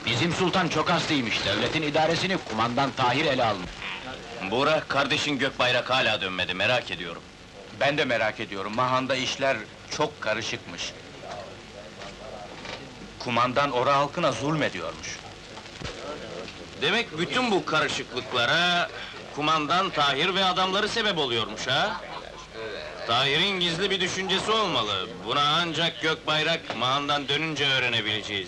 Bizim sultan çok hastaymış, devletin idaresini kumandan Tahir ele almış. Buğra, kardeşin Gökbayrak hala dönmedi, merak ediyorum. Ben de merak ediyorum, Mahan'da işler çok karışıkmış. Kumandan ora halkına zulmediyormuş. Demek bütün bu karışıklıklara... ...kumandan Tahir ve adamları sebep oluyormuş ha? Tahir'in gizli bir düşüncesi olmalı. Buna ancak Gökbayrak, Mahan'dan dönünce öğrenebileceğiz.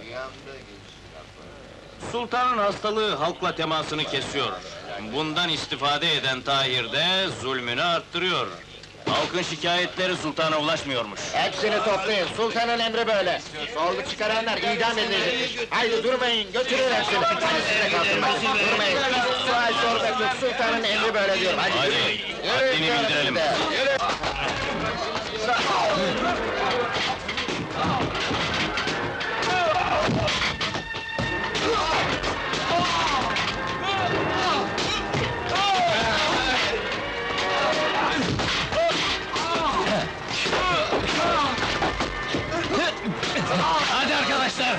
Sultanın hastalığı halkla temasını kesiyor. Bundan istifade eden Tahir de zulmünü arttırıyor. Halkın şikayetleri sultana ulaşmıyormuş. Hepsini toplayın, sultanın emri böyle. Sorgu çıkaranlar idam edilecekmiş. Haydi durmayın, götürün hepsini. Hadi size kaldırmayın, durmayın. Sual sormak yok, sultanın emri böyle diyorum. Hadi, Hadi, yürüyün. haddini Yürüyün bildirelim. yürüyün. Hadi arkadaşlar!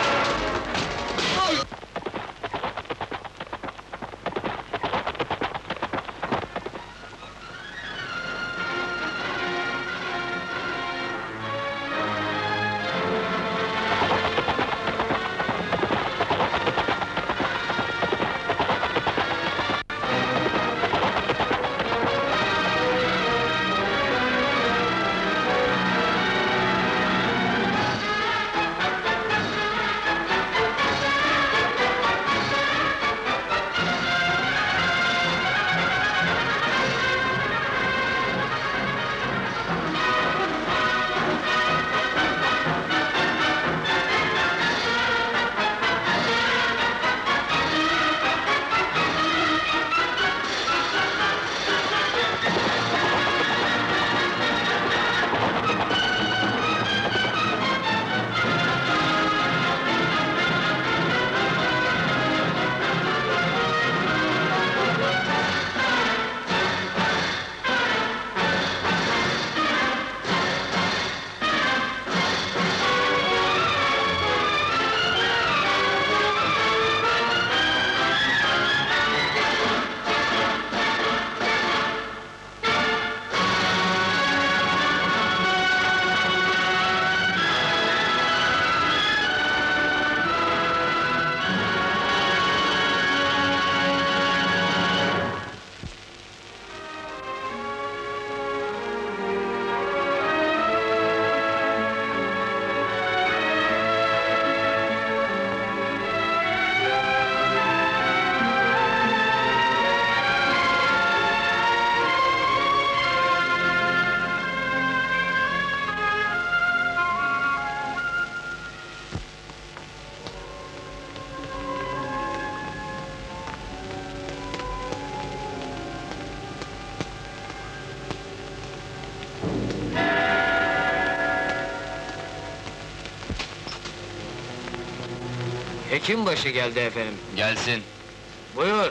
Hekimbaşı geldi efendim. Gelsin. Buyur.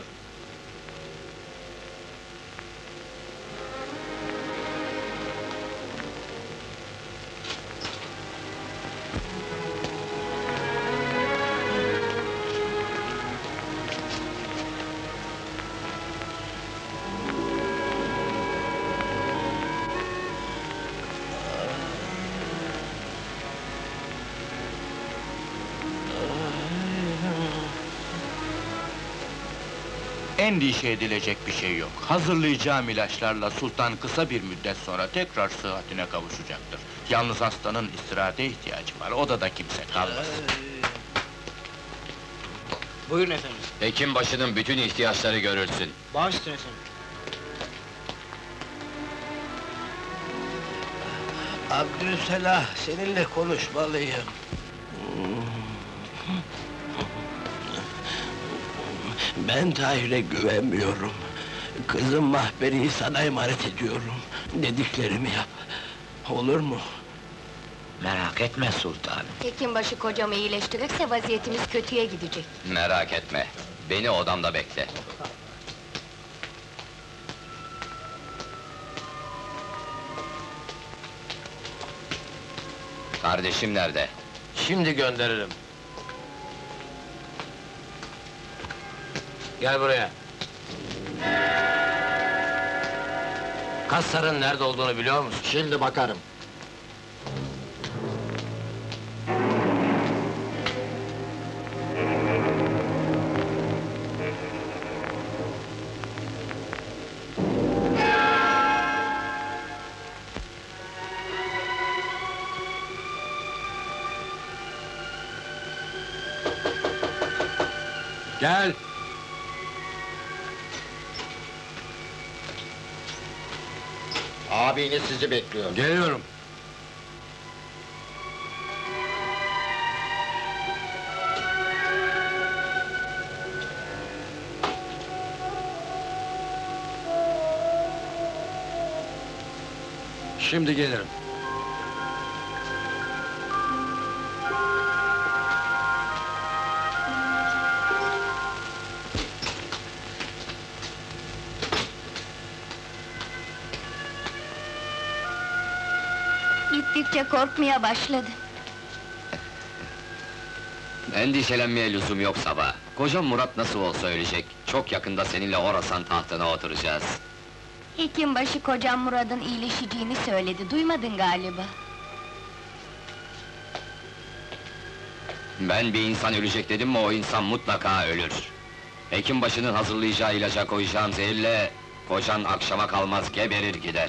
Endişe edilecek bir şey yok. Hazırlayacağım ilaçlarla sultan kısa bir müddet sonra tekrar sıhhatine kavuşacaktır. Yalnız hastanın istirahate ihtiyacı var, odada kimse kalmaz. Buyurun efendim. Hekimbaşının bütün ihtiyaçları görülsün. Baş üstüne efendim. Abdülselah, seninle konuşmalıyım. Ben Tahir'e güvenmiyorum. Kızım Mahberi'yi sana emanet ediyorum. Dediklerimi yap. Olur mu? Merak etme sultanım. Hekimbaşı kocamı iyileştirirse vaziyetimiz kötüye gidecek. Merak etme, beni odamda bekle. Kardeşim nerede? Şimdi gönderirim. Gel buraya. Kassar'ın nerede olduğunu biliyor musun? Şimdi bakarım. Gel. Abiniz sizi bekliyor. Geliyorum. Şimdi gelirim. Gittikçe korkmaya başladım. Endişelenmeye lüzum yok Sabah. Kocam Murat nasıl olsa ölecek. Çok yakında seninle Orasan tahtına oturacağız. Hekimbaşı kocam Murad'ın iyileşeceğini söyledi, duymadın galiba. Ben bir insan ölecek dedim mi o insan mutlaka ölür. Hekimbaşının hazırlayacağı ilaca koyacağım zehirle... ...kocan akşama kalmaz geberir gider.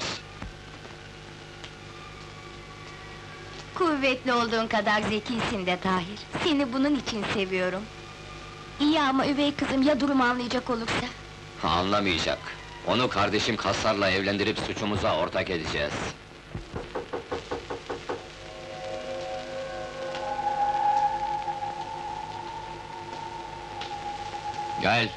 Kuvvetli olduğun kadar zekisin de Tahir. Seni bunun için seviyorum. İyi ama üvey kızım ya durumu anlayacak olursa? Anlamayacak. Onu kardeşim Kassar'la evlendirip suçumuza ortak edeceğiz. Gel.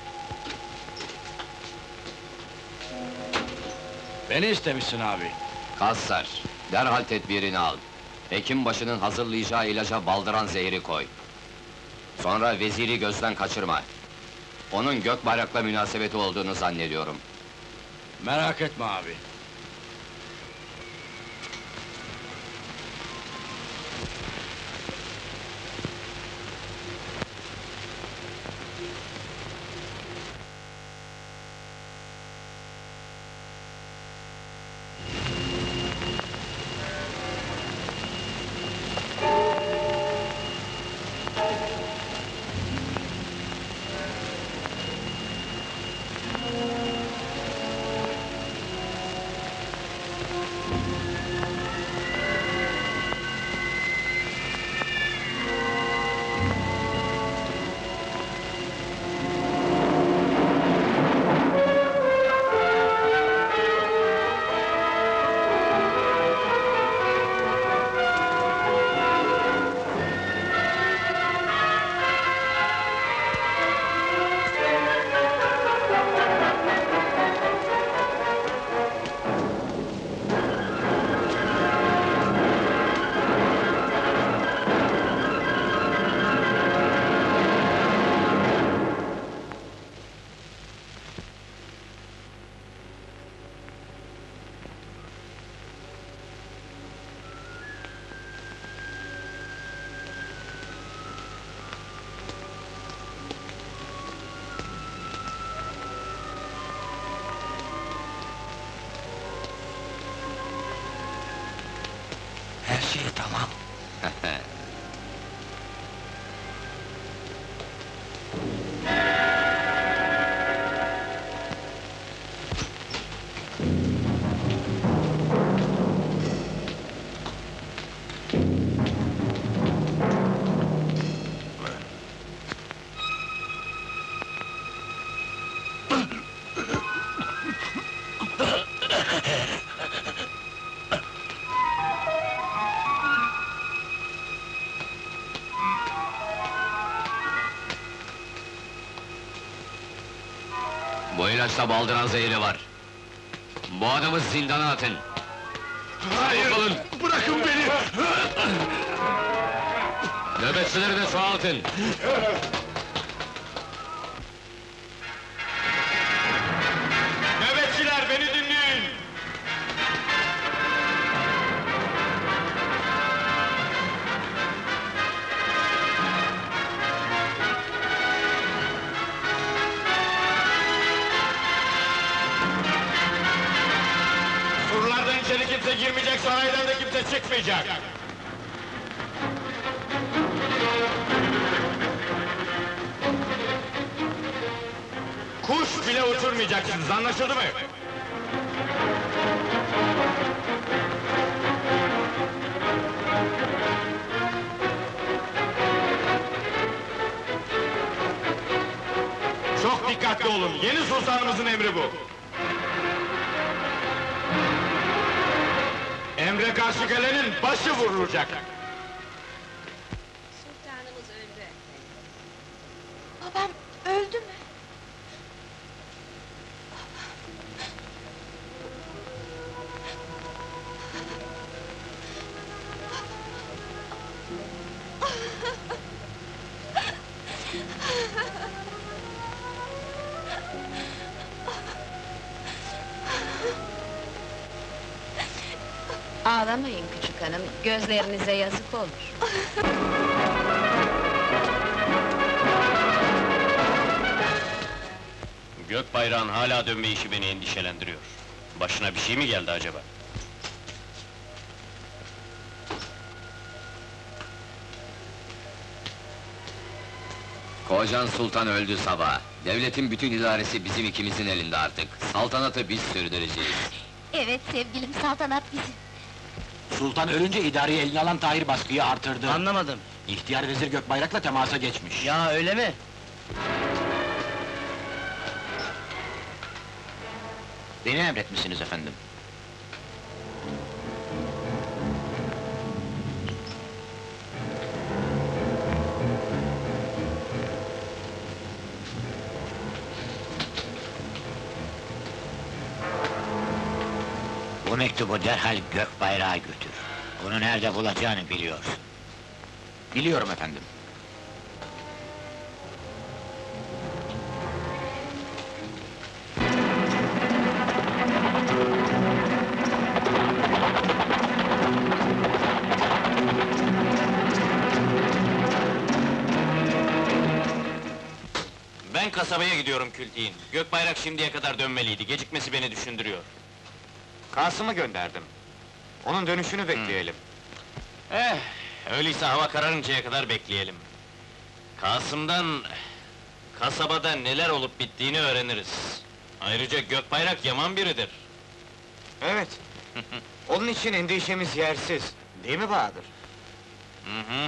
Beni istemişsin abi. Kassar, derhal tedbirini al. Hekimbaşının hazırlayacağı ilaca baldıran zehri koy. Sonra veziri gözden kaçırma. Onun Gökbayrak'la münasebeti olduğunu zannediyorum. Merak etme abi. Her şey tamam. Bu ilaçta baldıran zehri var. Bu adamı zindana atın. Hayır! Bırakın beni! Nöbetçileri de çoğaltın. Nöbetçiler beni dinleyin! girmeyecek, saraydan da kimse çıkmayacak! Kuş bile uçurmayacaksınız, anlaşıldı mı? Çok dikkatli olun, yeni sultanımızın emri bu! Emre karşı gelenin başı vurulacak! Sultanımız öldü efendim. Babam öldü mü? Ağlamayın küçük hanım, gözlerinize yazık olur. Gökbayrağın hala dönme işi beni endişelendiriyor. Başına bir şey mi geldi acaba? Kocan sultan öldü sabah. Devletin bütün idaresi bizim ikimizin elinde artık. Saltanatı biz sürdüreceğiz. Evet sevgilim, saltanat bizim. Sultan ölünce idareyi eline alan Tahir baskıyı artırdı. Anlamadım. İhtiyar vezir Gökbayrak'la temasa geçmiş. Ya öyle mi? Beni emretmişsiniz efendim. Bu mektubu derhal Gökbayrak'a götür. Onu nerede bulacağını biliyorsun. Biliyorum efendim. Ben kasabaya gidiyorum Kültiğin. Gökbayrak şimdiye kadar dönmeliydi, gecikmesi beni düşündürüyor. Kasım'ı gönderdim. Onun dönüşünü bekleyelim. Öyleyse hava kararıncaya kadar bekleyelim. Kasım'dan... kasabada neler olup bittiğini öğreniriz. Ayrıca Gökbayrak yaman biridir. Evet. Onun için endişemiz yersiz. Değil mi Bahadır? Hı.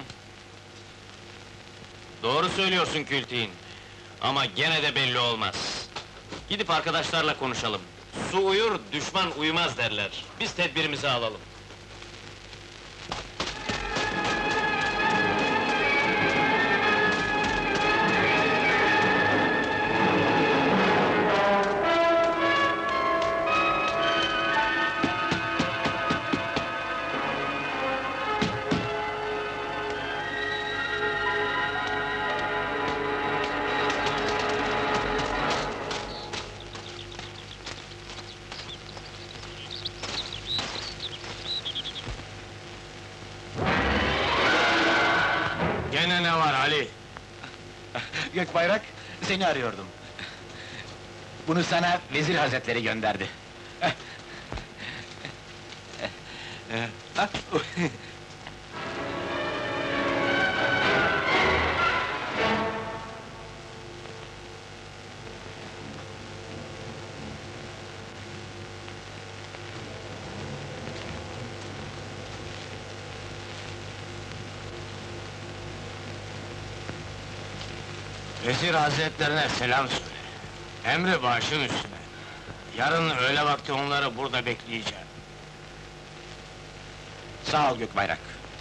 Doğru söylüyorsun Kültiğin. Ama gene de belli olmaz. Gidip arkadaşlarla konuşalım. Su uyur, düşman uyumaz derler. Biz tedbirimizi alalım. Gene ne var Ali? Gökbayrak, seni arıyordum. Bunu sana vezir hazretleri gönderdi. Vezir hazretlerine selam söyle. Emri başın üstüne. Yarın öğle vakti onları burada bekleyeceğim. Sağ ol Gökbayrak.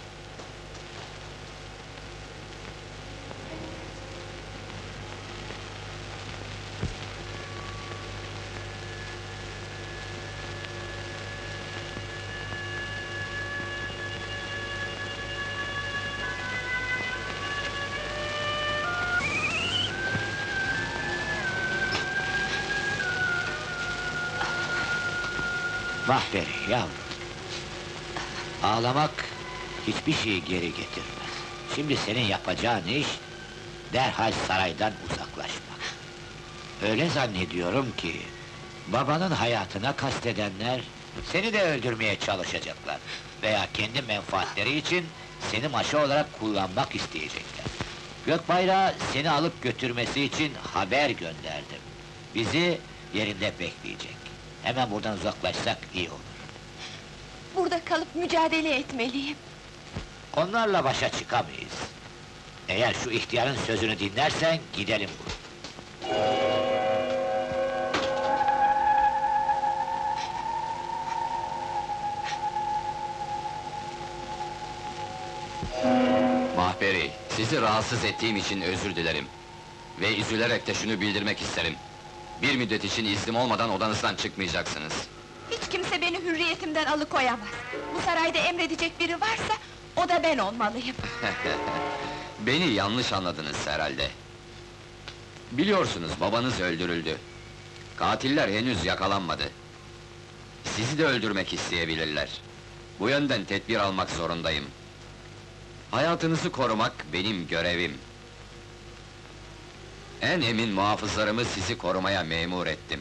Vah beri yavrum! Ağlamak hiçbir şeyi geri getirmez. Şimdi senin yapacağın iş, derhal saraydan uzaklaşmak. Öyle zannediyorum ki, babanın hayatına kastedenler, Seni de öldürmeye çalışacaklar. Veya kendi menfaatleri için seni maşa olarak kullanmak isteyecekler. Gökbayrağı seni alıp götürmesi için haber gönderdim. Bizi yerinde bekleyecek. Hemen buradan uzaklaşsak iyi olur. Burada kalıp mücadele etmeliyim. Onlarla başa çıkamayız. Eğer şu ihtiyarın sözünü dinlersen gidelim buradan. Mahperi, sizi rahatsız ettiğim için özür dilerim. Ve üzülerek de şunu bildirmek isterim. Bir müddet için iznim olmadan odanızdan çıkmayacaksınız. Hiç kimse beni hürriyetimden alıkoyamaz. Bu sarayda emredecek biri varsa, o da ben olmalıyım. Beni yanlış anladınız herhalde. Biliyorsunuz, babanız öldürüldü. Katiller henüz yakalanmadı. Sizi de öldürmek isteyebilirler. Bu yönden tedbir almak zorundayım. Hayatınızı korumak benim görevim. En emin muhafızlarımı sizi korumaya memur ettim.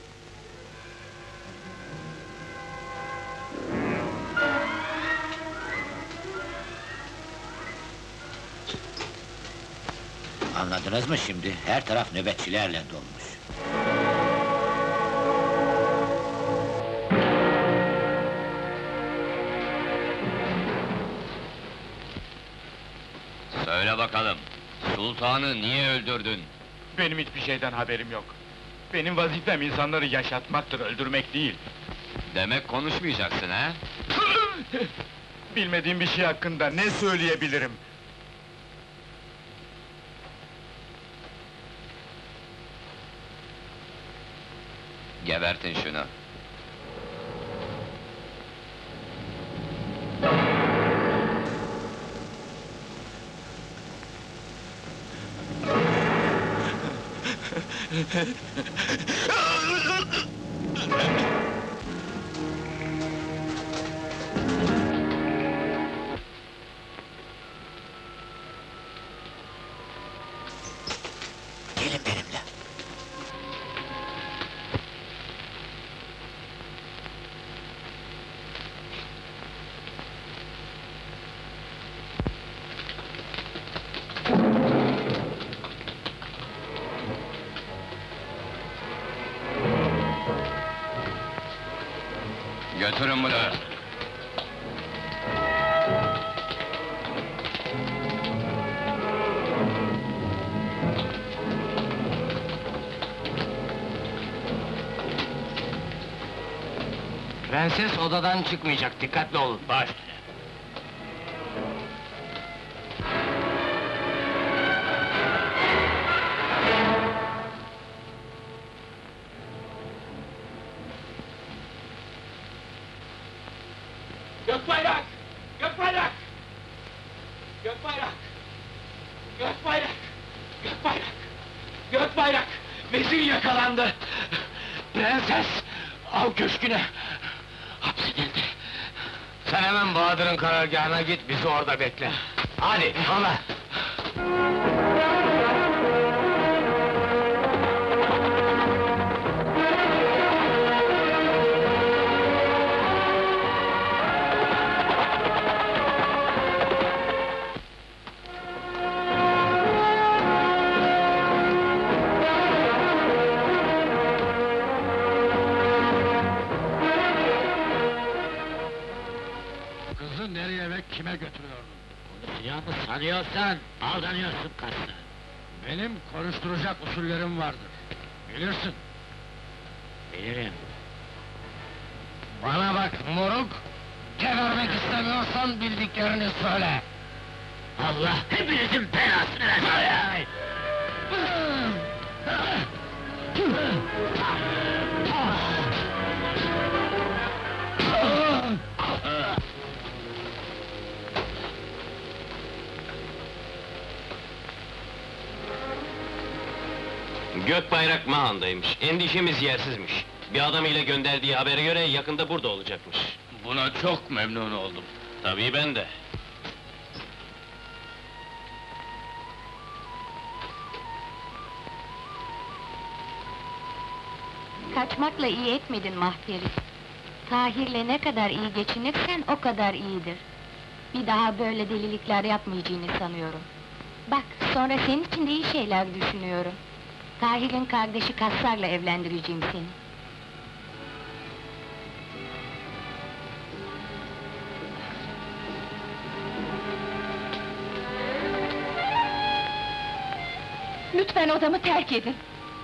Anladınız mı şimdi? Her taraf nöbetçilerle dolmuş. Söyle bakalım, sultanı niye öldürdün? Benim hiçbir şeyden haberim yok. Benim vazifem insanları yaşatmaktır, öldürmek değil. Demek konuşmayacaksın ha? Bilmediğim bir şey hakkında ne söyleyebilirim? Gebertin şunu. Gelin benimle. Götürün bunu! Prenses odadan çıkmayacak, dikkatli olun. Baş. Gökbayrak! Gökbayrak! Gökbayrak! Gökbayrak! Gökbayrak! Gökbayrak! Vezir yakalandı! Prenses! Av köşküne! Hapsedildi! Sen hemen Bahadır'ın karargahına git, bizi orada bekle. Hadi, yola! Kızı nereye ve kime götürüyordun? Konuşacağımı sanıyorsan, aldanıyorsun karşına. Benim konuşturacak usullerim vardır. Bilirsin. Bilirim. Bana bak moruk! Gebermek istemiyorsan bildiklerini söyle! Allah hepinizin belasını versin! Gökbayrak Mahan'daymış, endişemiz yersizmiş. Bir adam ile gönderdiği habere göre yakında burada olacakmış. Buna çok memnun oldum. Tabii ben de. Kaçmakla iyi etmedin Mahperi. Tahir'le ne kadar iyi geçinirsen o kadar iyidir. Bir daha böyle delilikler yapmayacağını sanıyorum. Bak, sonra senin için de iyi şeyler düşünüyorum. Tahir'in kardeşi Kassar'la evlendireceğim seni. Lütfen odamı terk edin.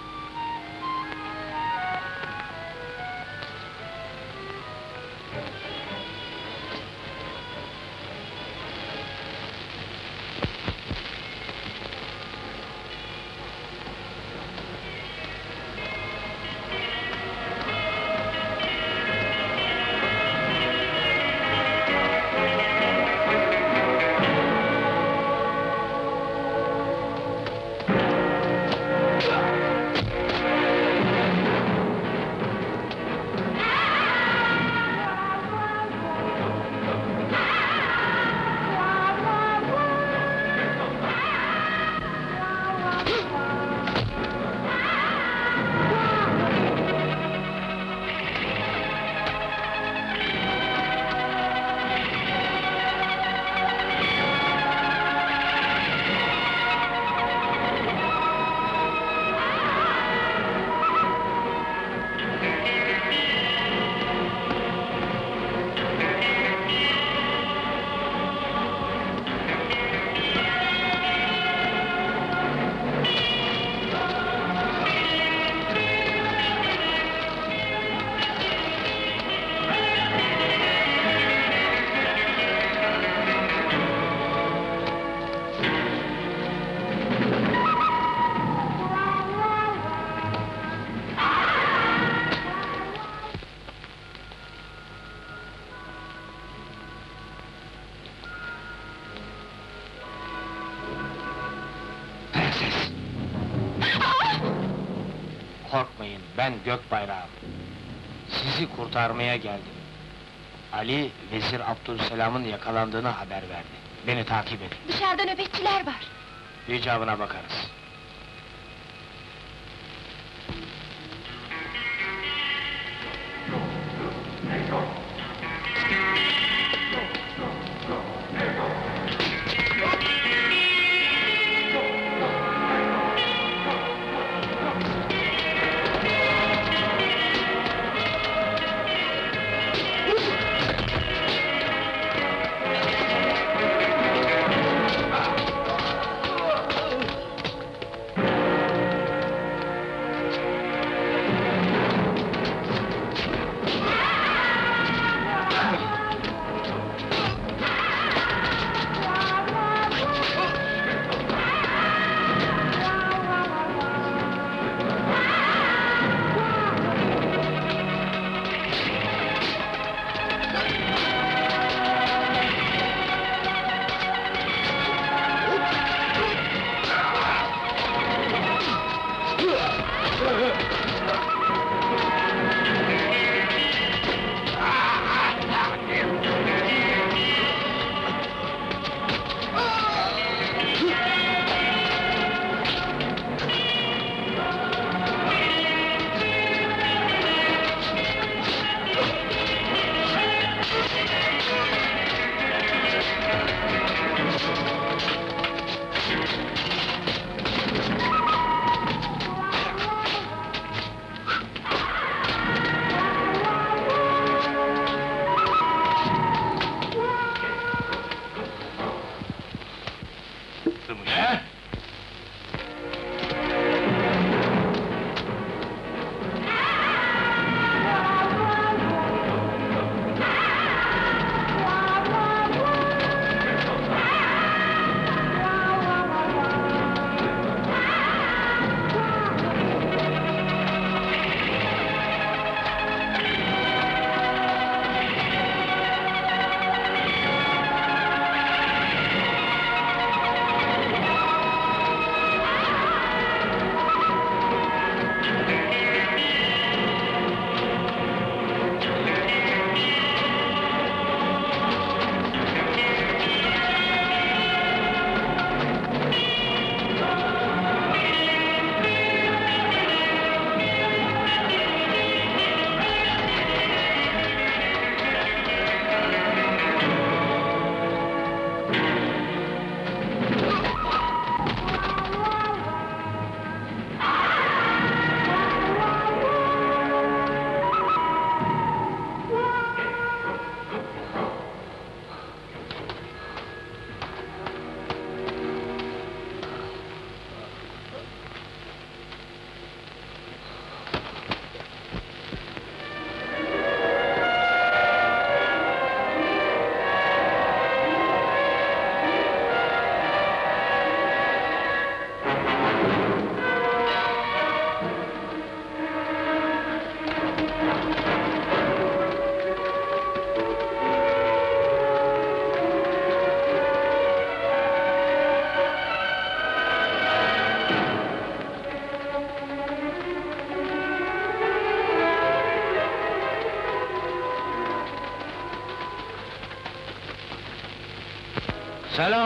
Korkmayın, ben Gökbayrağım. Sizi kurtarmaya geldim. Ali, Vezir Abdülselam'ın yakalandığını haber verdi. Beni takip edin. Dışarıda nöbetçiler var. İcabına bakarız.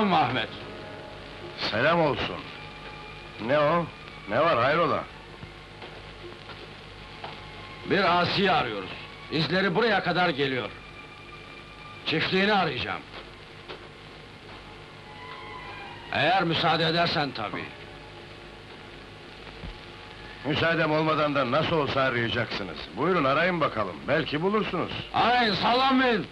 Selam Ahmet. Selam olsun. Ne o? Ne var hayrola? Bir asiyi arıyoruz. İzleri buraya kadar geliyor. Çiftliğini arayacağım. Eğer müsaade edersen tabii. Müsaadem olmadan da nasıl olsa arayacaksınız. Buyurun arayın bakalım, belki bulursunuz. Arayın, sallanmayın!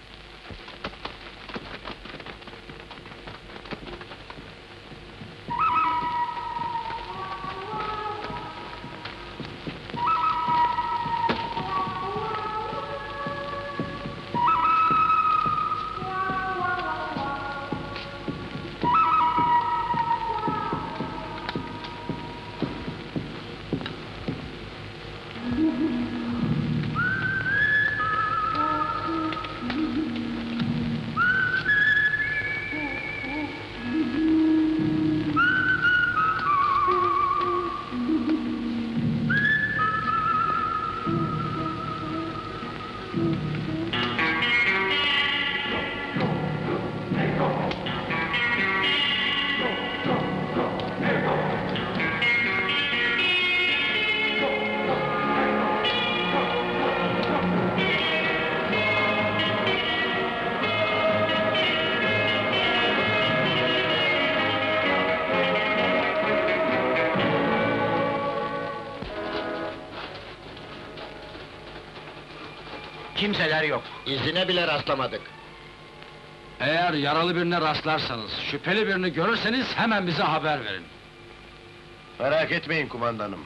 Kimseler yok. İzine bile rastlamadık. Eğer yaralı birine rastlarsanız, şüpheli birini görürseniz hemen bize haber verin. Merak etmeyin kumandanım.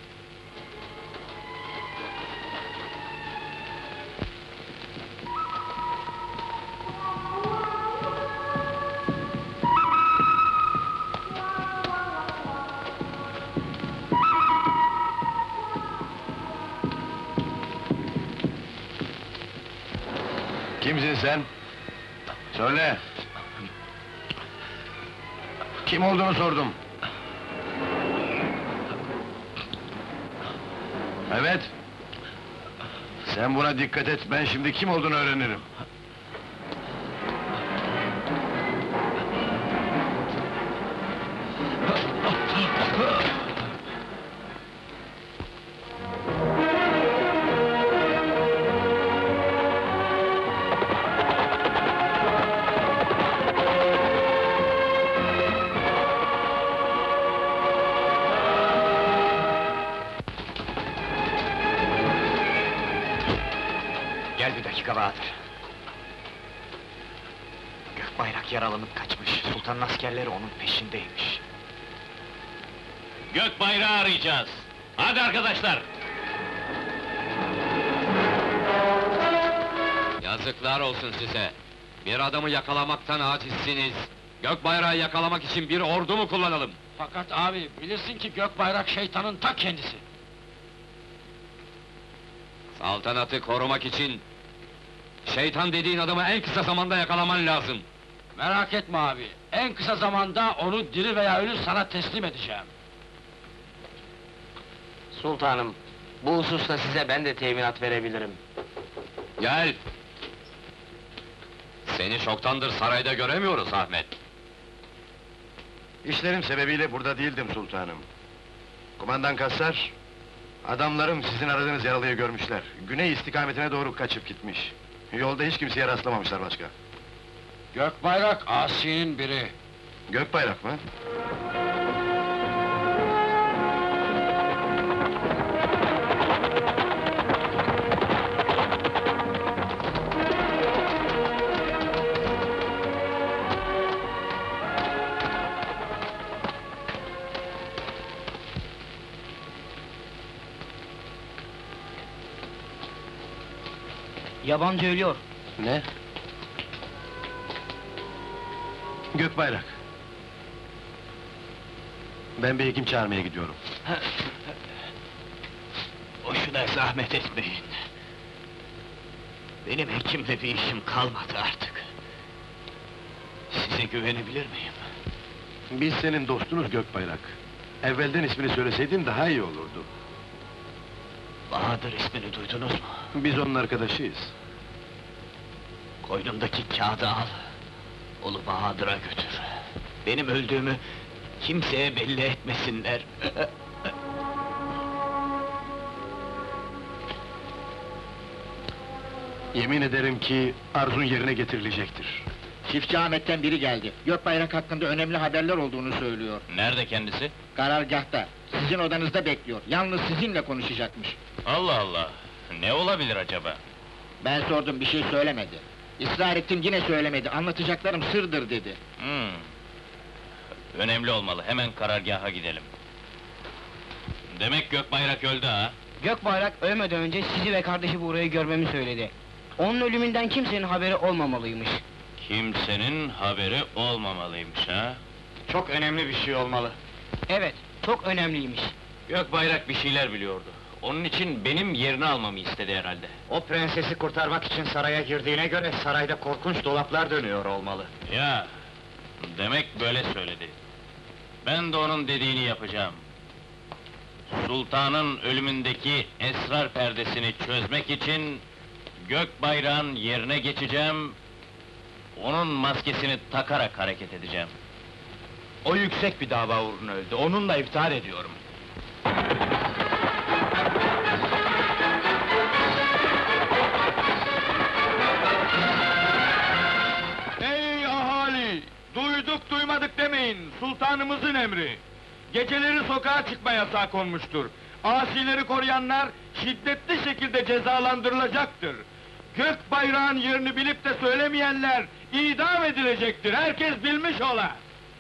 Kimsin sen? Söyle! Kim olduğunu sordum. Evet! Sen buna dikkat et, ben şimdi kim olduğunu öğrenirim. Gel bir dakika Bahadır. Gökbayrak yaralanıp kaçmış. Sultanın askerleri onun peşindeymiş. Gökbayrağı arayacağız. Hadi arkadaşlar! Yazıklar olsun size! Bir adamı yakalamaktan acizsiniz. Gökbayrağı yakalamak için bir ordu mu kullanalım? Fakat abi, bilirsin ki Gökbayrak şeytanın ta kendisi. Saltanatı korumak için... şeytan dediğin adamı en kısa zamanda yakalaman lazım. Merak etme abi, en kısa zamanda onu diri veya ölü sana teslim edeceğim. Sultanım, bu hususta size ben de teminat verebilirim. Gel! Seni çoktandır sarayda göremiyoruz Ahmet. İşlerim sebebiyle burada değildim sultanım. Kumandan Kassar, adamlarım sizin aradığınız yaralıyı görmüşler. Güney istikametine doğru kaçıp gitmiş. Yolda hiç kimseye rastlamamışlar başka. Gökbayrak asinin biri. Gökbayrak mı? Yabancı ölüyor. Ne? Gökbayrak. Ben bir hekim çağırmaya gidiyorum. Boşuna zahmet etmeyin. Benim hekimle bir işim kalmadı artık. Size güvenebilir miyim? Biz senin dostunuz Gökbayrak. Evvelden ismini söyleseydin daha iyi olurdu. Bahadır ismini duydunuz mu? Biz onun arkadaşıyız. Koynumdaki kağıdı al. Onu Bahadır'a götür. Benim öldüğümü kimseye belli etmesinler. Yemin ederim ki arzun yerine getirilecektir. Çiftçi Ahmet'ten biri geldi. Gökbayrak hakkında önemli haberler olduğunu söylüyor. Nerede kendisi? Karargâhta, sizin odanızda bekliyor. Yalnız sizinle konuşacakmış. Allah Allah! Ne olabilir acaba? Ben sordum, bir şey söylemedi. İsrar ettim, yine söylemedi. Anlatacaklarım sırdır dedi. Önemli olmalı, hemen karargaha gidelim. Demek Gökbayrak öldü ha? Gökbayrak ölmeden önce sizi ve kardeşi burayı görmemi söyledi. Onun ölümünden kimsenin haberi olmamalıymış. Kimsenin haberi olmamalıymış ha? Çok önemli bir şey olmalı. Evet, çok önemliymiş. Gökbayrak bir şeyler biliyordu. Onun için benim yerini almamı istedi herhalde. O prensesi kurtarmak için saraya girdiğine göre sarayda korkunç dolaplar dönüyor olmalı. Ya, demek böyle söyledi. Ben de onun dediğini yapacağım. Sultanın ölümündeki esrar perdesini çözmek için Gökbayrak'ın yerine geçeceğim. Onun maskesini takarak hareket edeceğim. O yüksek bir dava uğruna öldü, onunla iftihar ediyorum. Ey ahali! Duyduk duymadık demeyin, sultanımızın emri! Geceleri sokağa çıkma yasağı konmuştur. Asileri koruyanlar şiddetli şekilde cezalandırılacaktır. Gökbayrak'ın yerini bilip de söylemeyenler idam edilecektir. Herkes bilmiş ola.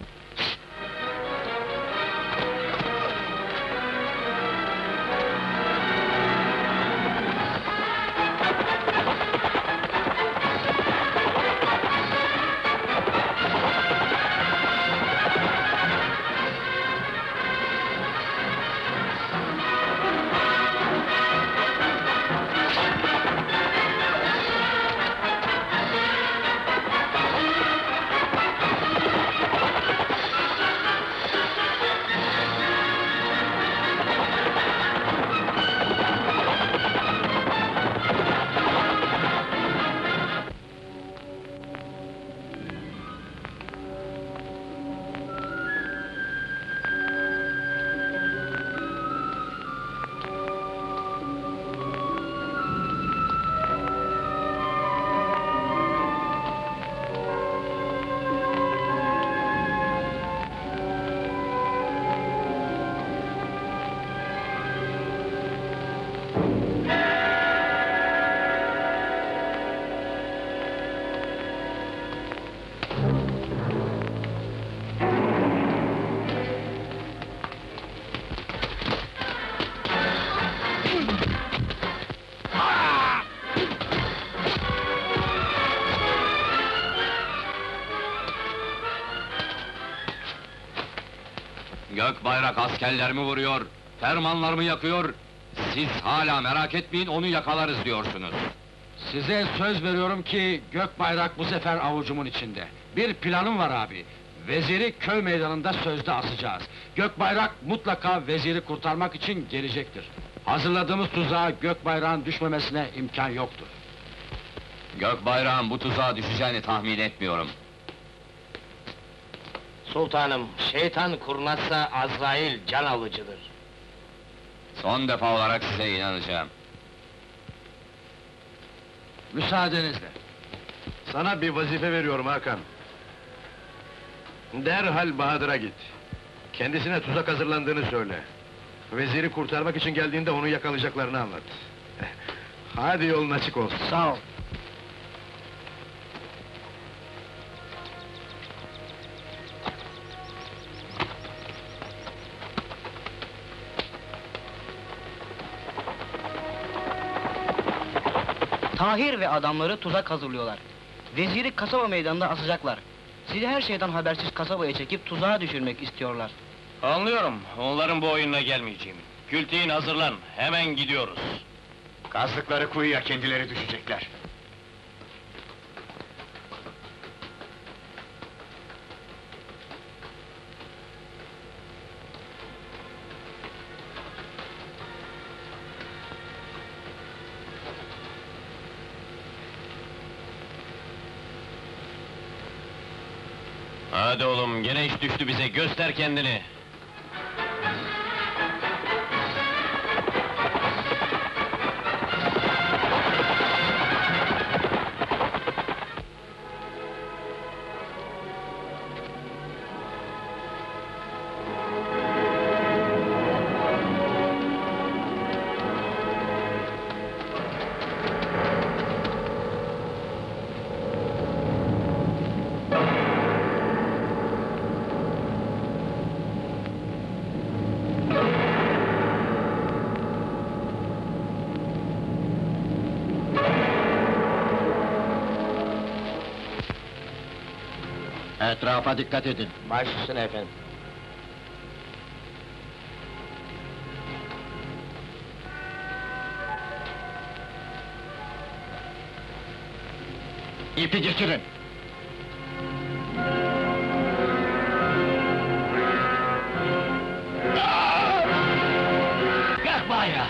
Gökbayrak askerlerimi vuruyor, fermanlarımı yakıyor. Siz hala merak etmeyin, onu yakalarız diyorsunuz. Size söz veriyorum ki Gökbayrak bu sefer avucumun içinde. Bir planım var abi. Veziri köy meydanında sözde asacağız. Gökbayrak mutlaka veziri kurtarmak için gelecektir. Hazırladığımız tuzağa Gökbayrak'ın düşmemesine imkan yoktur. Gökbayrak'ın bu tuzağa düşeceğini tahmin etmiyorum. Sultanım, şeytan kurnazsa Azrail can alıcıdır. Son defa olarak size inanacağım. Müsaadenizle. Sana bir vazife veriyorum Hakan. Derhal Bahadır'a git. Kendisine tuzak hazırlandığını söyle. Veziri kurtarmak için geldiğinde onu yakalayacaklarını anlat. Hadi yolun açık olsun. Sağ ol. Tahir ve adamları tuzak hazırlıyorlar. Veziri kasaba meydanında asacaklar. Sizi her şeyden habersiz kasabaya çekip tuzağa düşürmek istiyorlar. Anlıyorum, onların bu oyununa gelmeyeceğim. Kültiğin hazırlan, hemen gidiyoruz. Kazdıkları kuyuya kendileri düşecekler. Hadi oğlum, gene iş düştü bize, göster kendini! Etrafa dikkat edin. Baş üstüne efendim. İpi geçirin. Gök bayrağı!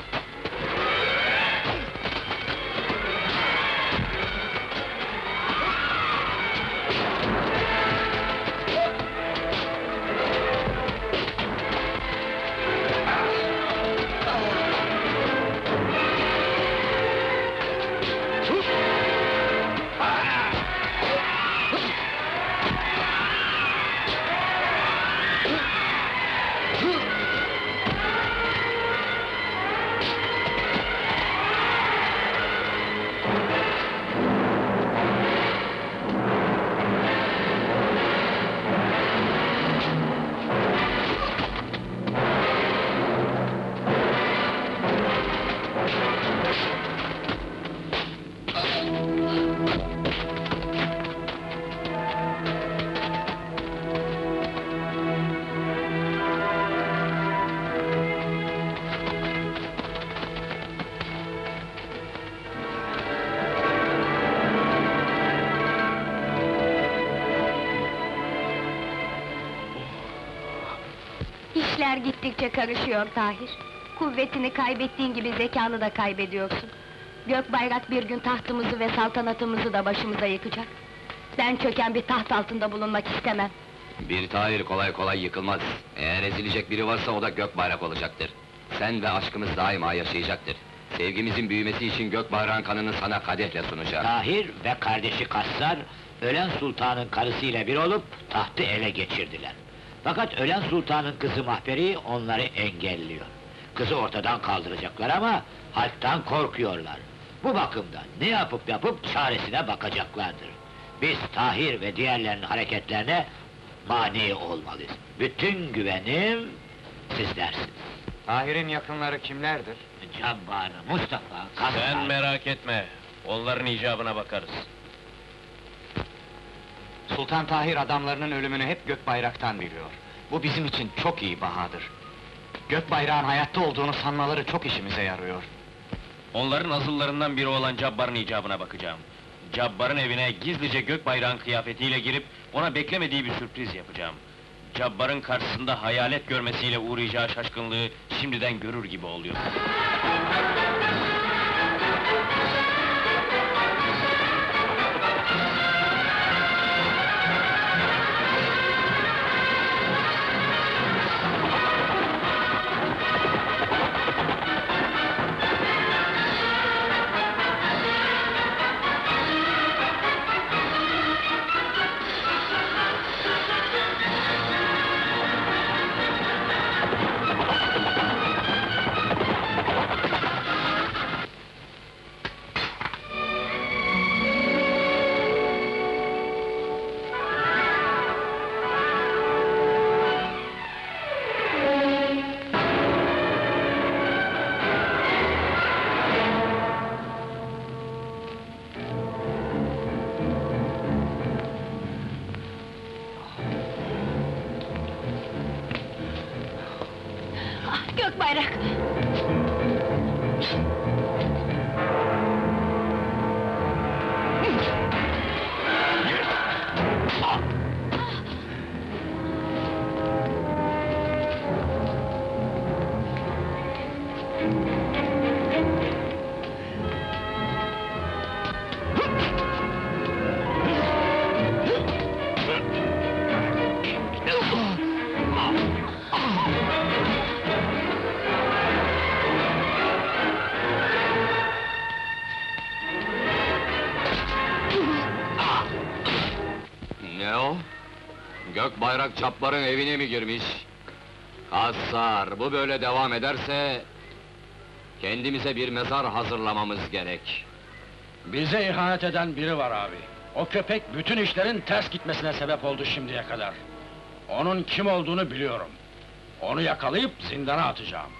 İşler gittikçe karışıyor Tahir. Kuvvetini kaybettiğin gibi zekanı da kaybediyorsun. Gökbayrak bir gün tahtımızı ve saltanatımızı da başımıza yıkacak. Ben çöken bir taht altında bulunmak istemem. Bir Tahir kolay kolay yıkılmaz. Eğer ezilecek biri varsa o da Gökbayrak olacaktır. Sen ve aşkımız daima yaşayacaktır. Sevgimizin büyümesi için Gökbayrak'ın kanını sana kadehle sunacağım. Tahir ve kardeşi Kassar, ölen sultanın karısıyla bir olup tahtı ele geçirdiler. Fakat ölen sultanın kızı Mahperi onları engelliyor. Kızı ortadan kaldıracaklar ama halktan korkuyorlar. Bu bakımdan ne yapıp çaresine bakacaklardır. Biz Tahir ve diğerlerinin hareketlerine mani olmalıyız. Bütün güvenim sizlersiniz. Tahir'in yakınları kimlerdir? Cabbar, Mustafa, Kassar... Sen merak etme, onların icabına bakarız. Sultan Tahir adamlarının ölümünü hep Gökbayrak'tan biliyor. Bu bizim için çok iyi Bahadır. Gökbayrak'ın hayatta olduğunu sanmaları çok işimize yarıyor. Onların azıllarından biri olan Cabbar'ın icabına bakacağım. Cabbar'ın evine gizlice Gökbayrak'ın kıyafetiyle girip, ona beklemediği bir sürpriz yapacağım. Cabbar'ın karşısında hayalet görmesiyle uğrayacağı şaşkınlığı şimdiden görür gibi oluyor. Gökbayrak! Ne o? Gökbayrak Cabbar'ın evine mi girmiş? Kassar, bu böyle devam ederse... kendimize bir mezar hazırlamamız gerek. Bize ihanet eden biri var abi. O köpek bütün işlerin ters gitmesine sebep oldu şimdiye kadar. Onun kim olduğunu biliyorum. Onu yakalayıp zindana atacağım.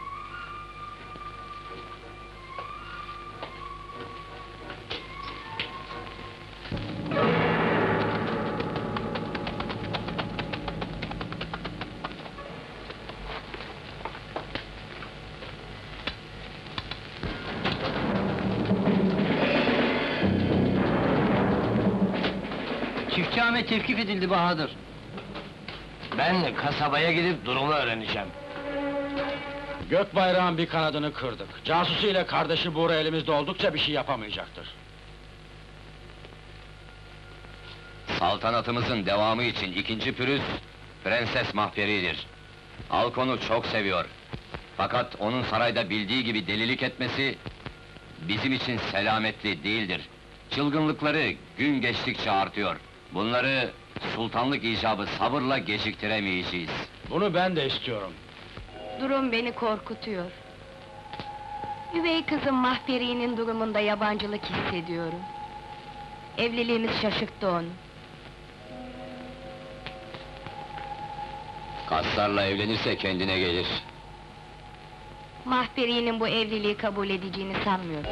Çiftçi Ahmet tevkif edildi Bahadır. Ben kasabaya gidip durumu öğreneceğim. Gökbayrak'ın bir kanadını kırdık. Casusu ile kardeşi Buğra elimizde oldukça bir şey yapamayacaktır. Saltanatımızın devamı için ikinci pürüz... Prenses Mahperi'dir. Halk onu çok seviyor. Fakat onun sarayda bildiği gibi delilik etmesi... bizim için selametli değildir. Çılgınlıkları gün geçtikçe artıyor. Bunları sultanlık icabı sabırla geciktiremeyeceğiz. Bunu ben de istiyorum. Durum beni korkutuyor. Üvey kızım Mahperi'nin durumunda yabancılık hissediyorum. Evliliğimiz şaşırttı onu. Kassar'la evlenirse kendine gelir. Mahperi'nin bu evliliği kabul edeceğini sanmıyorum.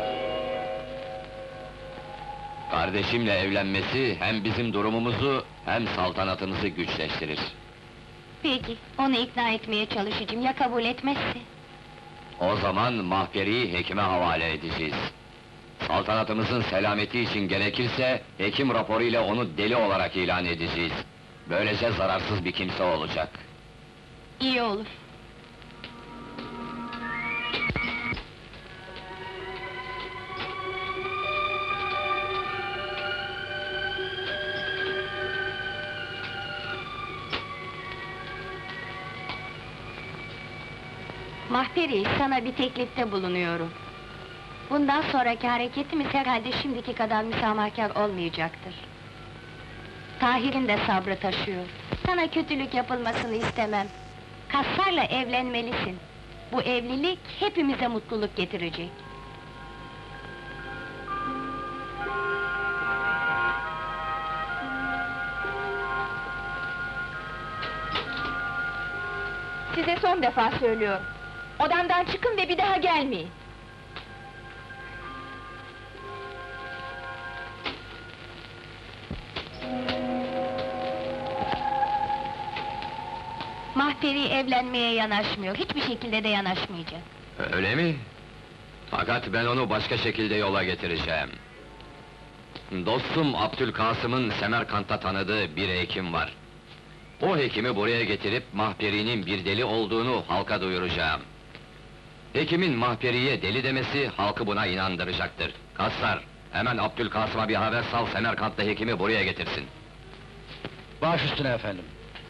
Kardeşimle evlenmesi hem bizim durumumuzu hem saltanatımızı güçleştirir. Peki, onu ikna etmeye çalışacağım. Ya kabul etmezse? O zaman Mahperi'yi hekime havale edeceğiz. Saltanatımızın selameti için gerekirse hekim raporu ile onu deli olarak ilan edeceğiz. Böylece zararsız bir kimse olacak. İyi olur. Mahperi, sana bir teklifte bulunuyorum. Bundan sonraki hareketimiz herhalde şimdiki kadar müsamahkar olmayacaktır. Tahir'in de sabrı taşıyor. Sana kötülük yapılmasını istemem. Kassar'la evlenmelisin. Bu evlilik hepimize mutluluk getirecek. Size son defa söylüyorum. Odamdan çıkın ve bir daha gelmeyin. Mahperi evlenmeye yanaşmıyor, hiçbir şekilde de yanaşmayacak. Öyle mi? Fakat ben onu başka şekilde yola getireceğim. Dostum Abdülkasım'ın Semerkant'ta tanıdığı bir hekim var. O hekimi buraya getirip Mahperi'nin bir deli olduğunu halka duyuracağım. Hekimin Mahperi'ye deli demesi halkı buna inandıracaktır. Kassar, hemen Abdülkasım'a bir haber sal, Semerkant'ta hekimi buraya getirsin. Baş üstüne efendim.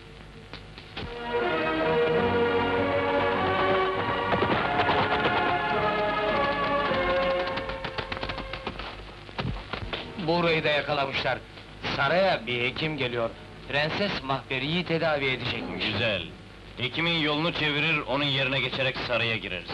Burayı da yakalamışlar. Saraya bir hekim geliyor. Prenses Mahperi'yi tedavi edecekmiş. Güzel. Hekimin yolunu çevirir, onun yerine geçerek saraya gireriz.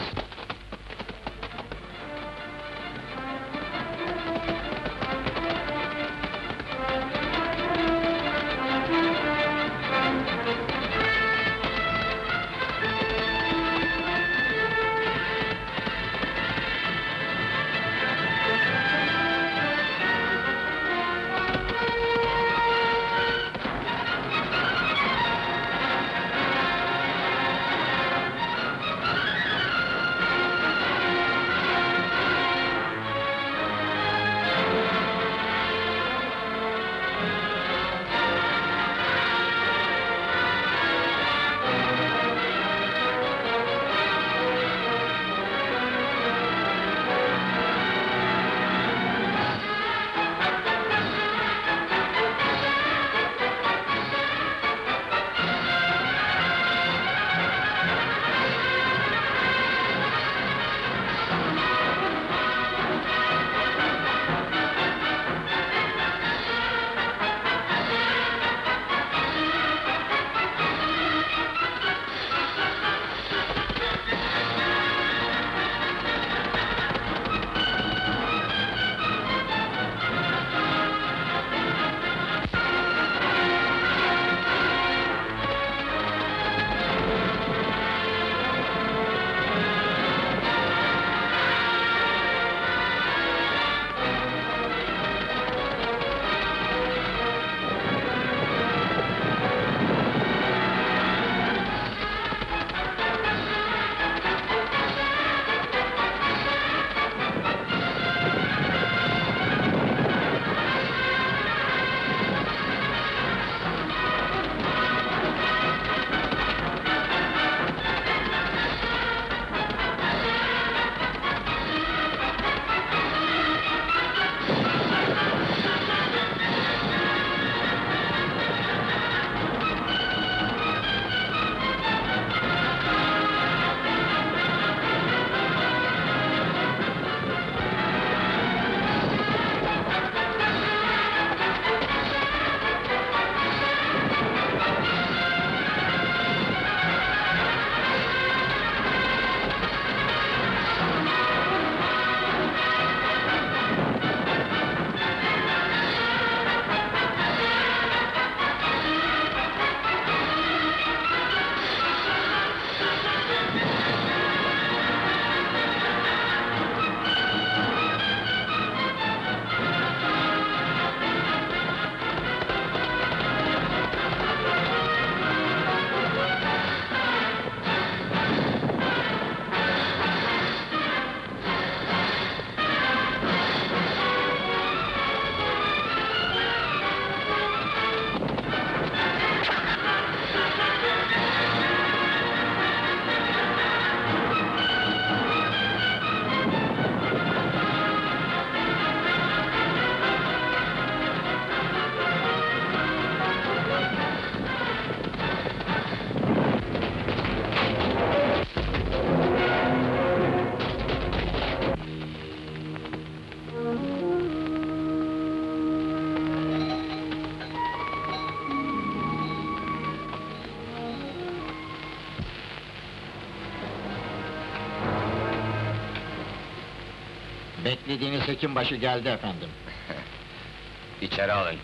Beklediğiniz hekimbaşı geldi efendim. İçeri alın.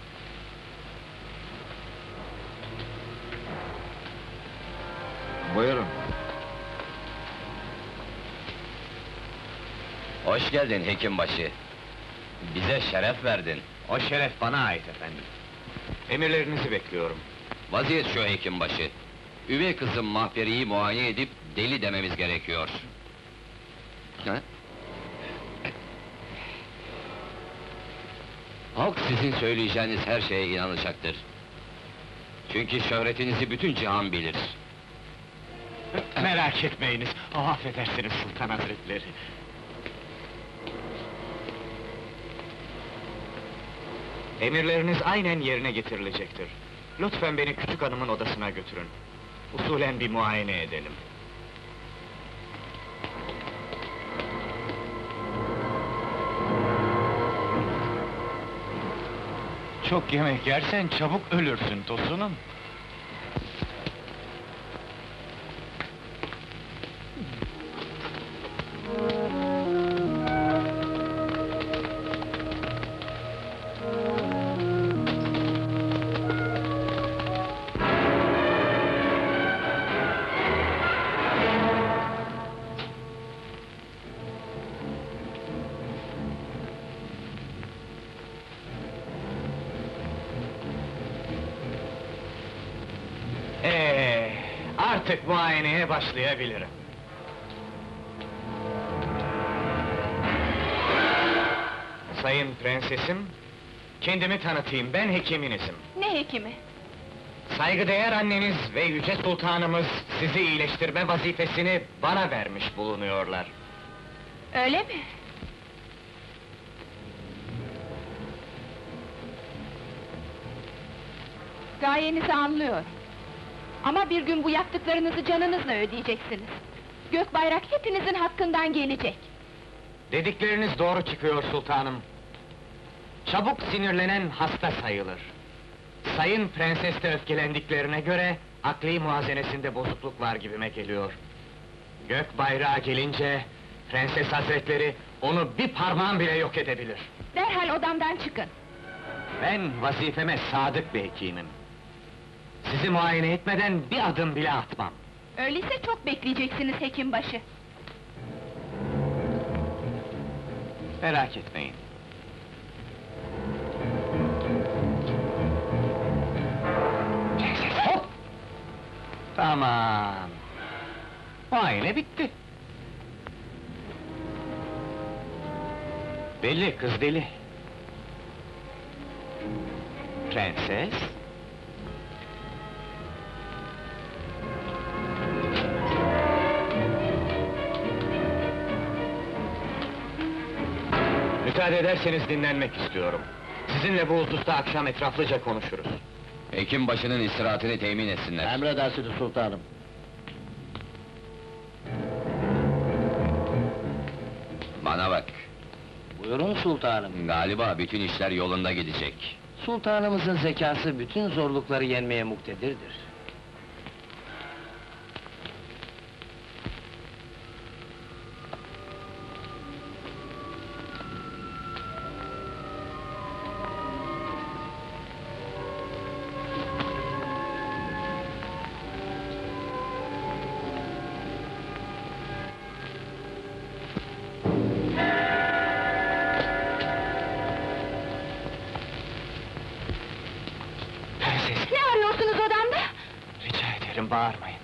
Buyurun. Hoş geldin hekimbaşı. Bize şeref verdin. O şeref bana ait efendim. Emirlerinizi bekliyorum. Vaziyet şu hekimbaşı. Üvey kızım Mahperi'yi muayene edip deli dememiz gerekiyor. Ha? Halk sizin söyleyeceğiniz her şeye inanacaktır. Çünkü şöhretinizi bütün cihan bilir. Merak etmeyiniz, affedersiniz Sultan Hazretleri. Emirleriniz aynen yerine getirilecektir. Lütfen beni küçük hanımın odasına götürün. Usulen bir muayene edelim. Çok yemek yersen çabuk ölürsün Tosunum. Artık muayeneye başlayabilirim. Sayın prensesim, kendimi tanıtayım, ben hekiminizim. Ne hekimi? Saygıdeğer anneniz ve yüce sultanımız sizi iyileştirme vazifesini bana vermiş bulunuyorlar. Öyle mi? Gayenizi anlıyorum. Ama bir gün bu yaptıklarınızı canınızla ödeyeceksiniz. Gökbayrak hepinizin hakkından gelecek. Dedikleriniz doğru çıkıyor sultanım. Çabuk sinirlenen hasta sayılır. Sayın prenses de öfkelendiklerine göre, akli muazenesinde bozukluk var gibime geliyor. Gökbayrağa gelince, prenses hazretleri onu bir parmağım bile yok edebilir. Derhal odamdan çıkın. Ben vazifeme sadık bir hekimim. Sizi muayene etmeden bir adım bile atmam. Öyleyse çok bekleyeceksiniz hekimbaşı. Merak etmeyin. Hop! Tamam. Muayene bitti. Belli, kız deli. Prenses... Müsaade ederseniz dinlenmek istiyorum. Sizinle bu hususta akşam etraflıca konuşuruz. Hekimbaşının istirahatini temin etsinler. Emredersiniz sultanım. Bana bak, Buyurun sultanım. galiba bütün işler yolunda gidecek. Sultanımızın zekası bütün zorlukları yenmeye muktedirdir. Prenses, Ne arıyorsunuz odamda? rica ederim bağırmayın.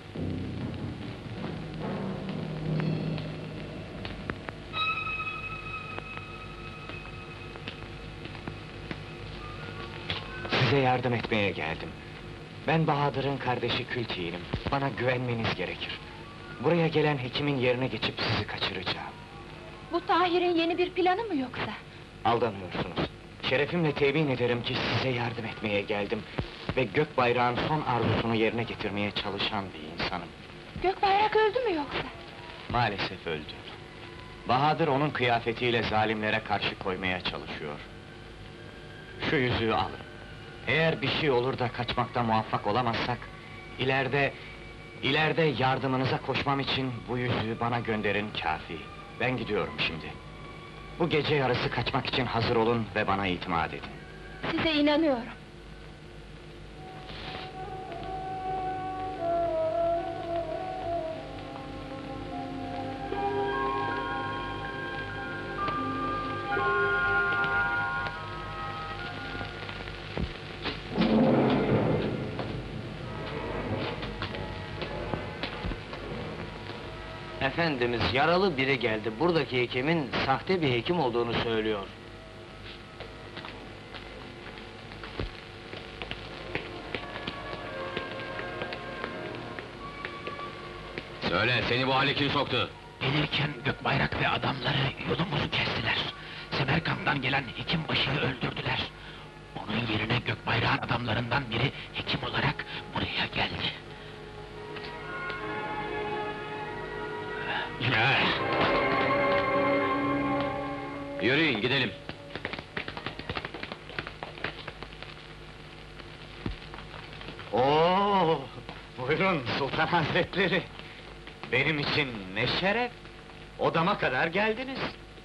Size yardım etmeye geldim. Ben Bahadır'ın kardeşi Külti'yim. Bana güvenmeniz gerekir. Buraya gelen hekimin yerine geçip sizi kaçıracağım. Bu Tahir'in yeni bir planı mı yoksa? Aldanıyorsunuz. Şerefimle temin ederim ki size yardım etmeye geldim. Ve Gökbayrak'ın son arzusunu yerine getirmeye çalışan bir insanım. Gökbayrak öldü mü yoksa? Maalesef öldü. Bahadır onun kıyafetiyle zalimlere karşı koymaya çalışıyor. Şu yüzüğü alın. Eğer bir şey olur da kaçmakta muvaffak olamazsak, ileride yardımınıza koşmam için bu yüzüğü bana gönderin kâfi. Ben gidiyorum şimdi. Bu gece yarısı kaçmak için hazır olun ve bana itimat edin. Size inanıyorum. Efendimiz, yaralı biri geldi. Buradaki hekimin sahte bir hekim olduğunu söylüyor. Söyle, seni bu hale kim soktu? Gelirken Gökbayrak ve adamları yolumuzu kestiler. Semerkant'tan gelen hekimbaşıyı öldürdüler. Onun yerine Gökbayrak'ın adamlarından biri hekim olarak buraya geldi. Yürüyün, gidelim. Oo, buyurun Sultan Hazretleri! Benim için ne şeref! Odama kadar geldiniz.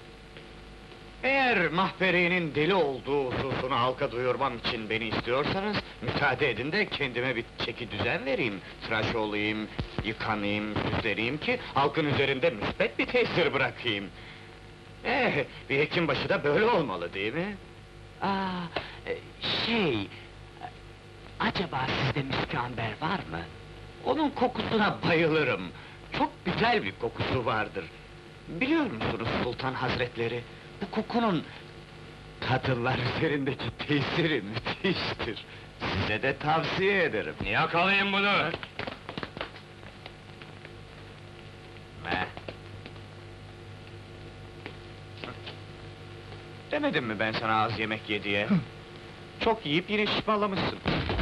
Eğer Mahperi'nin deli olduğu hususunu halka duyurmam için beni istiyorsanız, müsaade edin de kendime bir çeki düzen vereyim. Tıraş olayım, yıkanayım, süsleneyim ki halkın üzerinde müsbet bir tesir bırakayım. Bir hekimbaşı da böyle olmalı değil mi? Acaba sizde miskü amber var mı? Onun kokusuna bayılırım. Çok güzel bir kokusu vardır. Biliyor musunuz Sultan Hazretleri? Bu kokunun kadınlar üzerindeki tesiri müthiştir. Size de tavsiye ederim. Yakalayın bunu! Demedim mi ben sana az yemek ye diye? Çok yiyip yine şişmanlamışsın.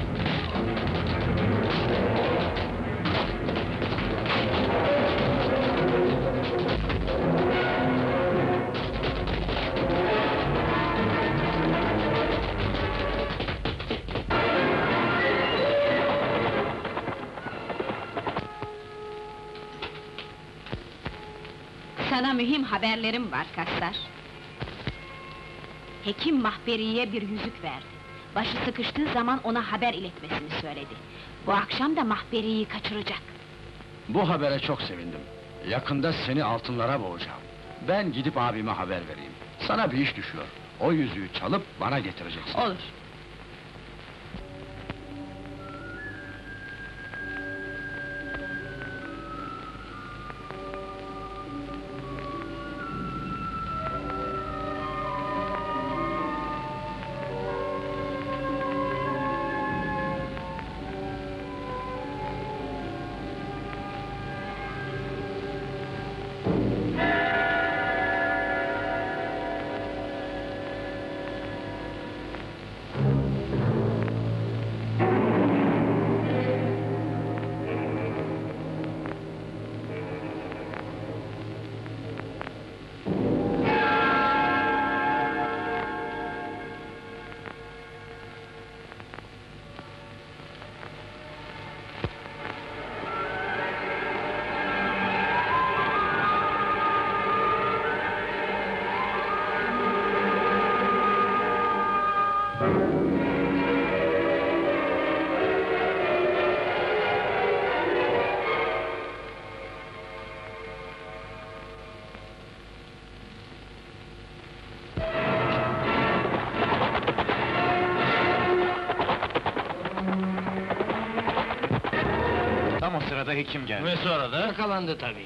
Sana mühim haberlerim var Kassar. Hekim Mahperi'ye bir yüzük verdi. Başı sıkıştığı zaman ona haber iletmesini söyledi. Bu akşam da Mahperi'yi kaçıracak. Bu habere çok sevindim. Yakında seni altınlara boğacağım. Ben gidip abime haber vereyim. Sana bir iş düşüyor. O yüzüğü çalıp bana getireceksin. Olur. Tam o sırada hekim geldi. Ve sonra da... Yakalandı tabii.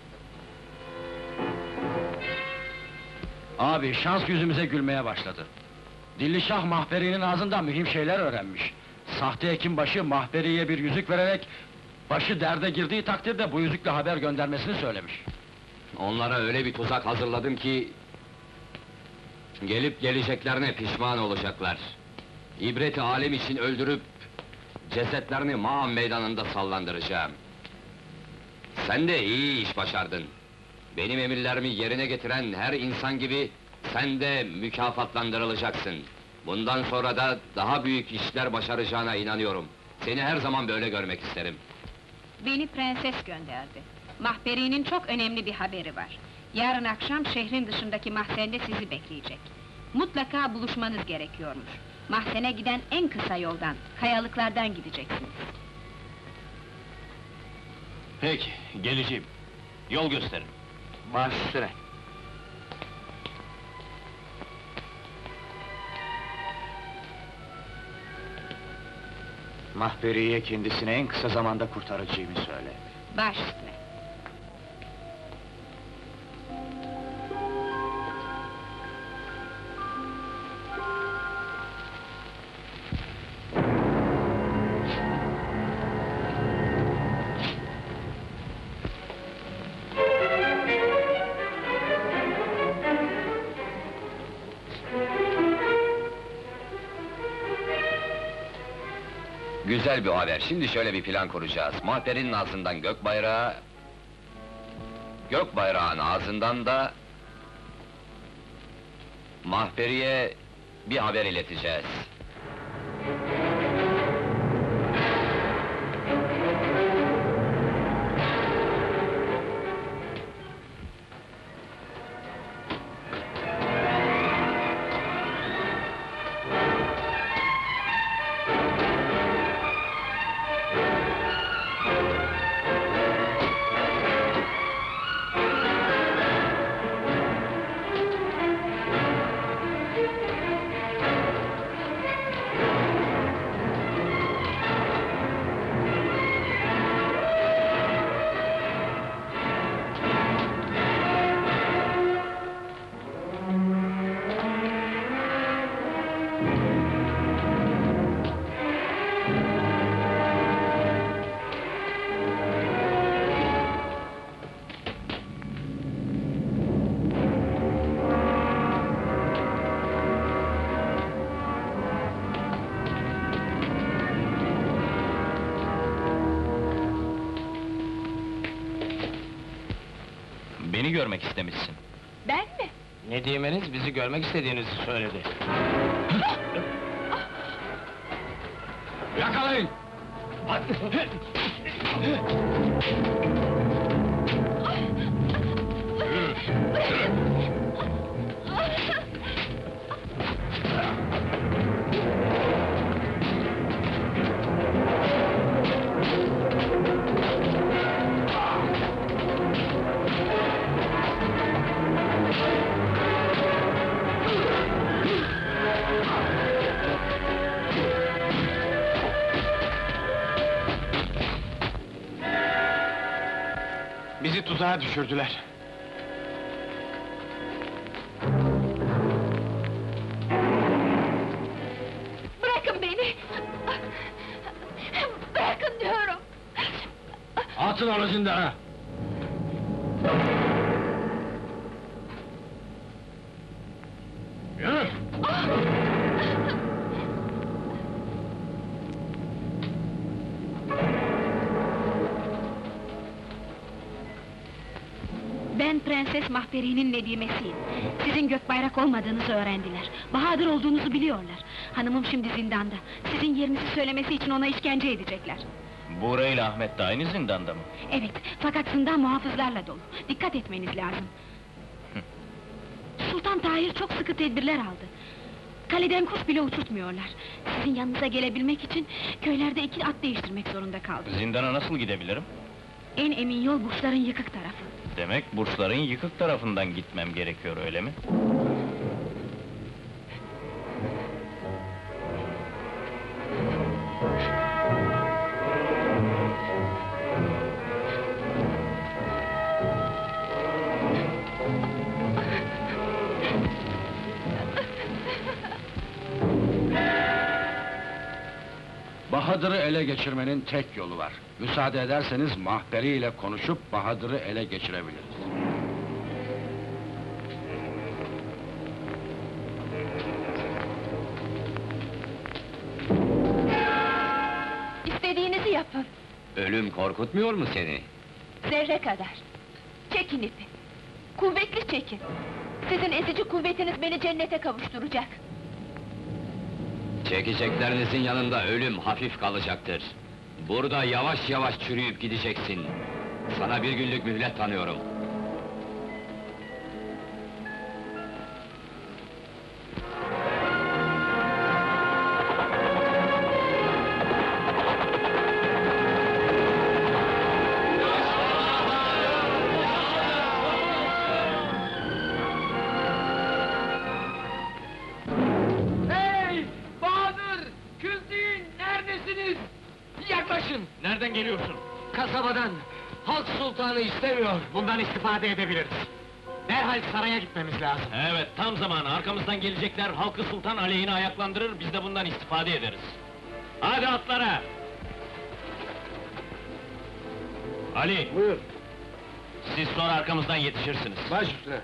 Abi, şans yüzümüze gülmeye başladı. Dillişah Mahperi'nin ağzından mühim şeyler öğrenmiş. Sahte hekimbaşı Mahperi'ye bir yüzük vererek... ...başı derde girdiği takdirde bu yüzükle haber göndermesini söylemiş. Onlara öyle bir tuzak hazırladım ki... ...gelip geleceklerine pişman olacaklar. İbreti alem için öldürüp... ...cesetlerini Mağam meydanında sallandıracağım. Sen de iyi iş başardın. Benim emirlerimi yerine getiren her insan gibi... ...sen de mükafatlandırılacaksın. Bundan sonra da daha büyük işler başaracağına inanıyorum. Seni her zaman böyle görmek isterim. Beni prenses gönderdi. Mahperi'nin çok önemli bir haberi var. Yarın akşam şehrin dışındaki mahzende sizi bekleyecek. Mutlaka buluşmanız gerekiyormuş. Mahzene giden en kısa yoldan, kayalıklardan gideceksiniz. Peki, geleceğim. Yol gösterin. Baş üstüne. Mahperiye kendisini en kısa zamanda kurtaracağımı söyle. Baş üstüne. Güzel bir haber. Şimdi şöyle bir plan kuracağız. Mahperinin ağzından Gökbayrak'a... Gökbayrak'ın ağzından da... Mahperiye bir haber ileteceğiz. Beni görmek istemişsin. Ben mi? Nedimeniz bizi görmek istediğinizi söyledi. Yakalayın! Bizi tuzağa düşürdüler. Bırakın beni! Bırakın diyorum! Atın onu zindana! Yürü! Ben Prenses Mahperi'nin Nedimesiyim. Sizin Gökbayrak olmadığınızı öğrendiler. Bahadır olduğunuzu biliyorlar. Hanımım şimdi zindanda. Sizin yerinizi söylemesi için ona işkence edecekler. Buğra ile Ahmet de aynı zindanda mı? Evet, fakat zindan muhafızlarla dolu. Dikkat etmeniz lazım. Sultan Tahir çok sıkı tedbirler aldı. Kaleden kuş bile uçurtmuyorlar. Sizin yanınıza gelebilmek için köylerde 2 at değiştirmek zorunda kaldım. Zindana nasıl gidebilirim? En emin yol Burçların yıkık tarafı. Demek Bursların yıkık tarafından gitmem gerekiyor, öyle mi? Bahadır'ı ele geçirmenin tek yolu var. Müsaade ederseniz Mahperi ile konuşup Bahadır'ı ele geçirebiliriz. İstediğinizi yapın, Ölüm korkutmuyor mu seni? zerre kadar. Çekin ipi. Kuvvetli çekin. Sizin ezici kuvvetiniz beni cennete kavuşturacak. Çekeceklerinizin yanında ölüm hafif kalacaktır. Burada yavaş yavaş çürüyüp gideceksin. Sana bir günlük mühlet tanıyorum. Hey! Bahadır! Küzdüğün, neredesiniz? Yaklaşın! Nereden geliyorsun? Kasabadan! Halk sultanı istemiyor! Bundan istifade edebiliriz. Derhal saraya gitmemiz lazım. Evet, tam zamanı. Arkamızdan gelecekler, halkı sultan aleyhine ayaklandırır, biz de bundan istifade ederiz. Hadi atlara! Ali! Buyur. Siz sonra arkamızdan yetişirsiniz. Baş üstüne.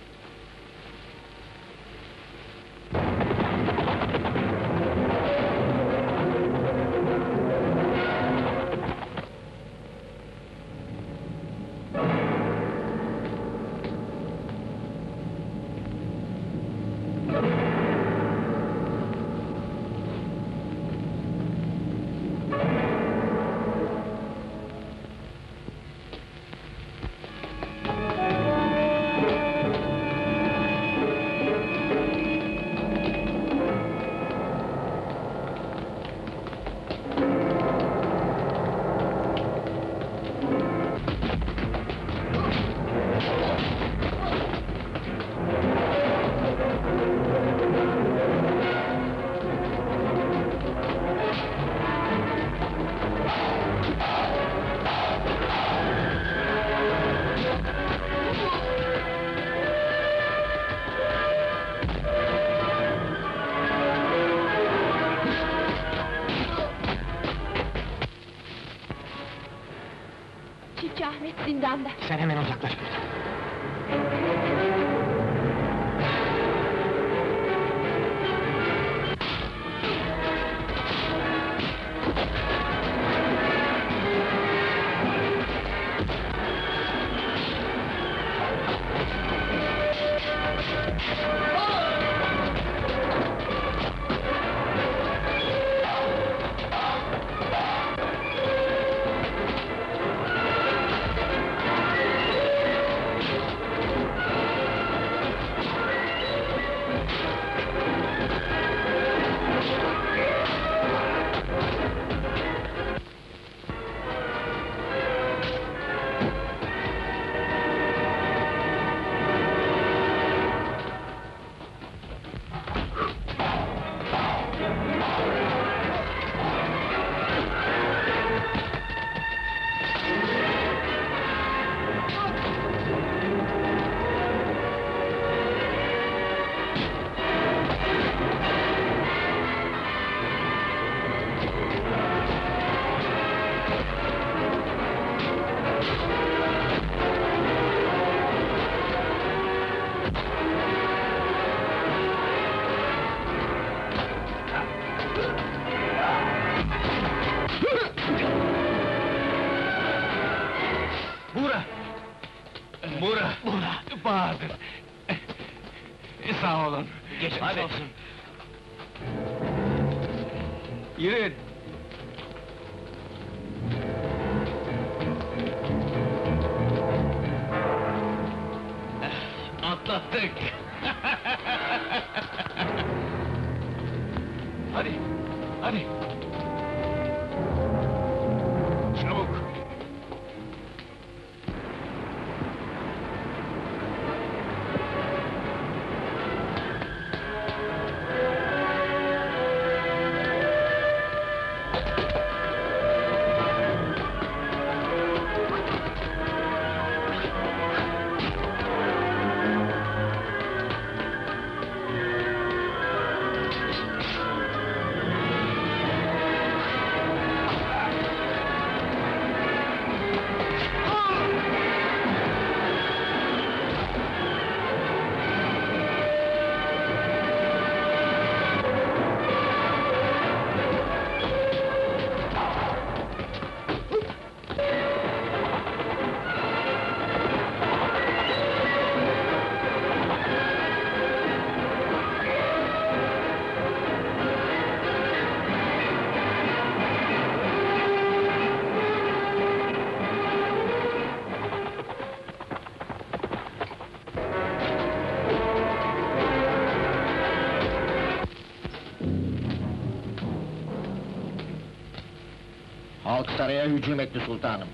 Çiftçi Ahmet zindanda. Sen hemen uzaklaş buradan. Bahadır! Sağ olun! Geçmiş olsun! Yürüyün! Atlattık! Hadi! Hadi! Çabuk! Halk saraya hücum etti sultanım.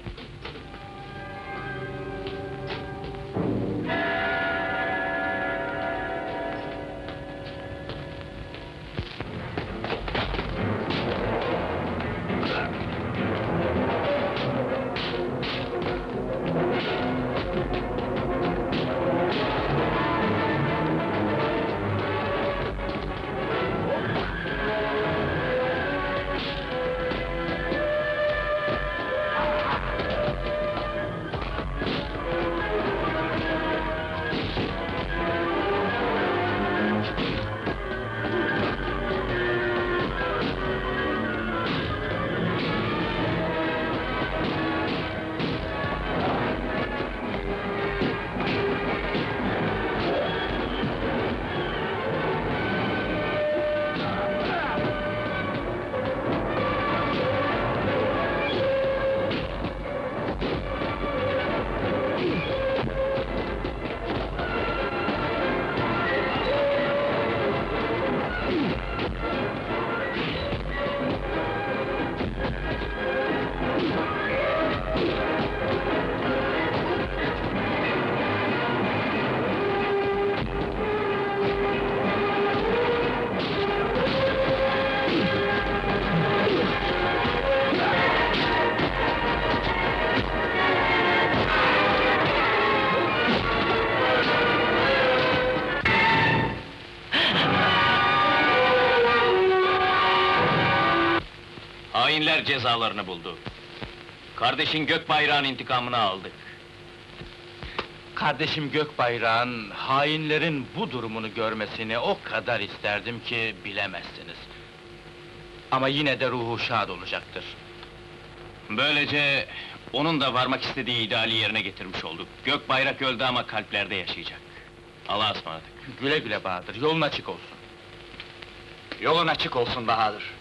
Hainler cezalarını buldu. Kardeşin Gökbayrağın intikamını aldık. Kardeşim Gökbayrağın, hainlerin bu durumunu görmesini o kadar isterdim ki bilemezsiniz. Ama yine de ruhu şad olacaktır. Böylece onun da varmak istediği ideali yerine getirmiş olduk. Gökbayrak öldü ama kalplerde yaşayacak. Allah'a ısmarladık. Güle güle Bahadır, yolun açık olsun. Yolun açık olsun Bahadır.